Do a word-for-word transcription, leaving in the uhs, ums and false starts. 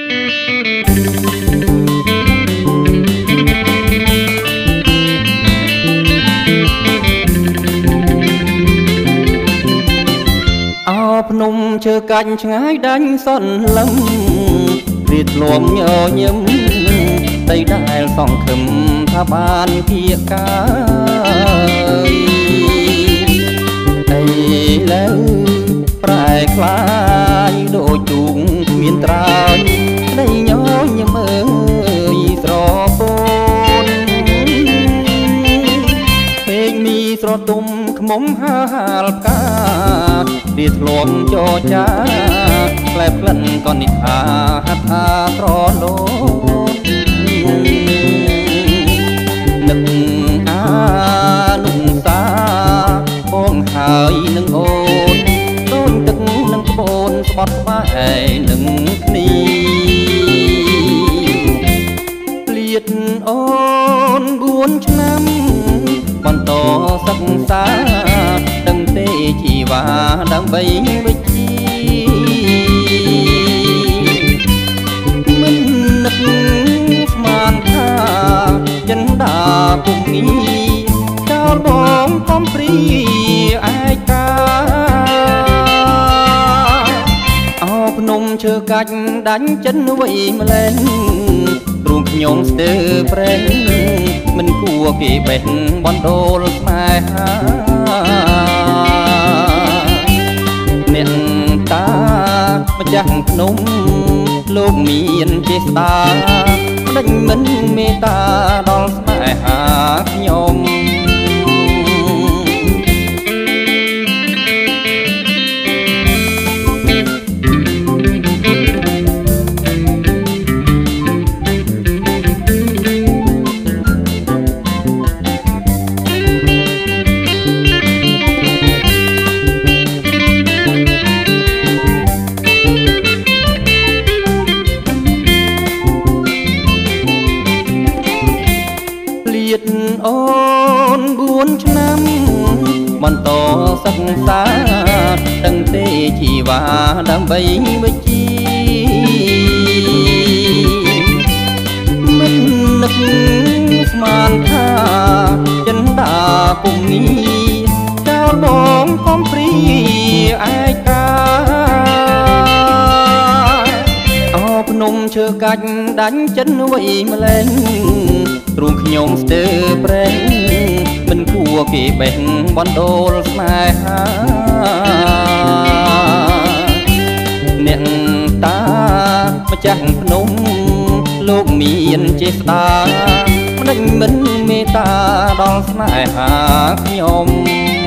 ភ្នំជើកាច់ឆ្ងាយដាញ់សន្លឹមព្រាតលំញញឹមដីដែលសង្ឃឹមថាបានគៀកកាយអីលើប្រែខ្លាយដូចទូងគ្មានត្រើយដីញញឹមអើយស្រពូនពេកមីស្រទុំខ្មុំហាលផ្កាវាធ្លាប់ចរចាក្លែបក្លិនក៏និថាហត្ថាត្រលោនឹកអានុសាបងហើយនឹងអូនដូចទឹកនឹងក្បូនស្បត់ស្បែកនឹងគ្នាលៀតអូនបួនឆ្នាំបន្តសិក្សាដឹងទេជីវ៉ាដើម្បីវិជ្ជាមិននឹកស្មានថាចិនដាពុំមីចោលបងកំព្រីឯកាអោភ្នំឈើកាច់ដាញ់ចិនវៃម្លែងទ្រូងខ្ញុំស្ទើប្រេងមិនគួរគេបេះបណ្ដូលស្នេហាអ្នកតាម្ចាស់ភ្នំលោកមានចេស្តាដេញមិនមេត្តាដល់ស្នេហាខ្ញុំអូនបួនឆ្នាំបន្តសិក្សាដឹងទេជីវ៉ាដើម្បីវិជ្ជាមិននឹកស្មានថាចិនដាពុំមីចោលបងកំព្រីឯកាអោភ្នំឈើកាច់ដាញ់ចិនវៃម្លែងទ្រូងខ្ញុំស្ទើប្រេងមិនគួរគេបេះបណ្ដូលស្នេហាអ្នកតាម្ចាស់ភ្នំលោកមានចេស្តាដេញមិនមេត្តាដល់ស្នេហាខ្ញុំ